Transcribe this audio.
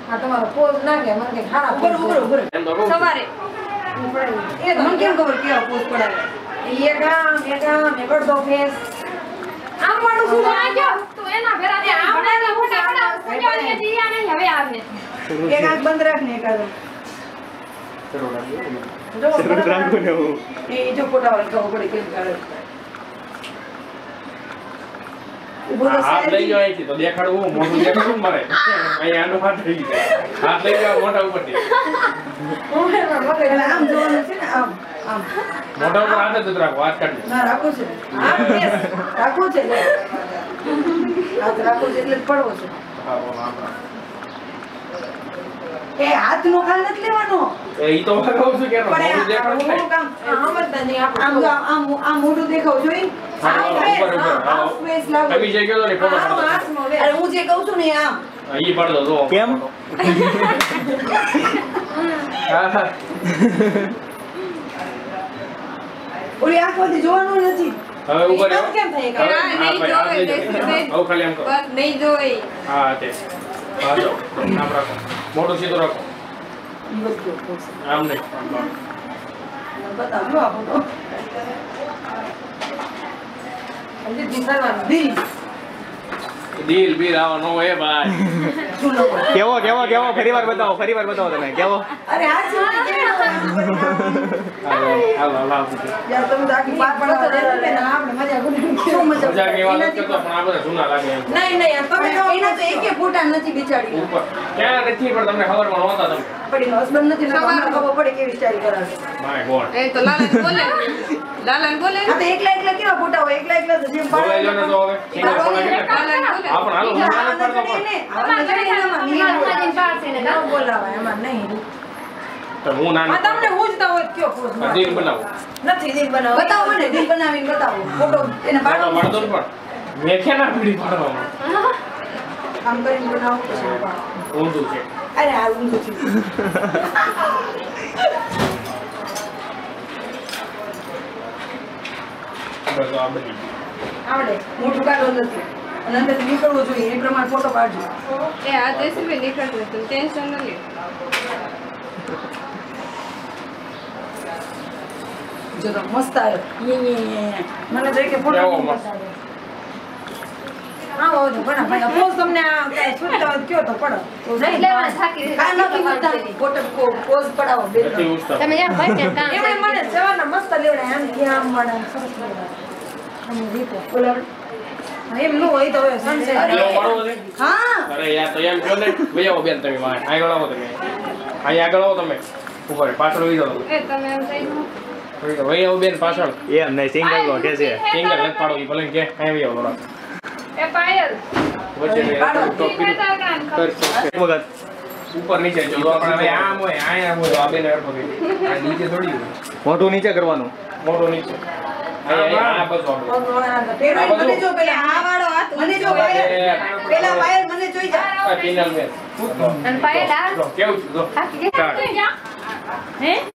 આ તમારો પોઝ ના કે મને કે ખાડા ઉપર સવારે એ તો મને કેમ ખબર કેવો પોઝ પડાવે એક અડધો ફેસ આમ વાળું શું આ જો તું એના ભેરા દે બનાવેલા ફોટા સજાવણી જીયા નહીં હવે આવે એક આંખ બંધ રાખ ને એકાદો એ જો ફોટા વાળી ખબર પડે કેમ કાઢે હાથ લઈ જાવ અહીંથી તો દેખાડવું મોઢું દેખાડવું મારે અહીંયા આનો હાથ થઈ હાથ લઈ જાવ મોઢા ઉપરથી આમ જોવાનું છે ને આમ આમ મોઢા ઉપર હાથ જ રાખો હાથ કાઢી ના રાખો છે આમ yes રાખો છે હાથ રાખો છે એટલે જ પડવો છે હા આમ એ હાથ નો ખાલ નથી લેવાનો એ તો કહું છું કે મોઢું દેખાડવું મોઢું કામ આમ જ નહીં આમ આમ મોઢું દેખાવ જોઈ કમી જઈ ગયો ને ફોટો પાડો અરે હું જે કહું છું ને આમ ઈ પાડો જો કેમ હા ઓલી આંખમાંથી જોવાનું નથી હવે ઉપર આમ કેમ થાય કે નહીં જોવે આવ ખાલી આમ કરો બસ નહીં જોઈ હા તે હા જો આમ રાખો મોઢું સીધું રાખો આમ નહીં બતાવો આ ફોટો દિલ બી રાવ નો એ ભાઈ કેવો ફરીવાર બતાવો તમે કેવો અરે આ શું હાલો યાર તમે તો આખી પાર પડો ને આપણે મજા શું મજા મજા ની વાત કરતો પણ આ બધા જૂના લાગે એમ નહીં તમે એના તો એકે ફોટા નથી બિચારી ઉપર ક્યાં નથી પણ તમને ખબર પણ નહોતા તમે પડી હસબન્ડ નથી ને તમને ખબર પડે કેવી સ્ટાઈલ કરાવે માય ગોડ એ તો લાલન બોલે આ તો એકલા કેવા ફોટા હોય એકલા તો જેમ બોલાઈ જો ને તો હવે સિંગલ ફોટો કેટલા લાલન બોલે આપણ હાલો હું ના પડતો પણ બોલાવા એમાં નહીં તો હું ના આ તમને પૂછતા હોય કયો પોઝ દિલ બનાવો નથી દિલ બનાવો બતાવો મને દિલ બનાવીને બતાવો ફોટો એને પાડો પાડો મળતો પણ મેં કેના પીડી પાડવામાં આમ કરીને બનાવો પછી પાડો ઊંધું છે અરે આ ઊંધું છે બસ આ બધી આવડે મોટું કાઢો નથી અને અંદર નીકળવું જોઈએ એ પ્રમાણે ફોટો પાડજો એ આ દેશી નીકળતું તું ટેન્શન ન લે જો તો મસ્ત આવ્યો મને તો કે ફોટો કેવો મસ્ત. હા વાજો બના ભાઈ પોઝ તમને આ કઈ છૂટતા હોય કયો તો પડો નહીં લેવા થાકી કા નથી મળતા ફોટો પોઝ પડાવો બે નથી ઉસ્તા તમે યાર ભાઈ ત્યાં કામ એમણે મને સવારના મસ્ત લેવડા આમ કે આમ મળે સરસ લેવડા અને રીતો બોલો એમ નો હોય તો હવે સનસેટ એવો પાડવો છે હા અરે યાર તો એમ કહો ને ભૈયાઓ બેન તમે વાય આગળ આવો તમે અહીં આગળ આવો તમે ઉપર પાછળ વઈ જાઓ એ તમે એમ થઈ ભૈયાઓ બેન પાછળ એમ નહીં સિંગલ કો કે છે સિંગલ નથી પાડો ઈ ભલે કે અહીં આવો થોડા એ પાયલ વચ્ચે ટોપ વખત ઉપર નીચે જો તો આપણે હવે આમ હોય આયા હોય તો આ બેન અડધો થઈ આ નીચે થોડી હોય મોઢું નીચે કરવાનું મોટો નીચે આ બસ આપણે મને જો પેલા આ વાળો હાથ મને જો પેલા પાયલ મને જોઈ જા આ પિનલ બેન અને પાયલ આ કેવું છે જો થાકી ગયા હે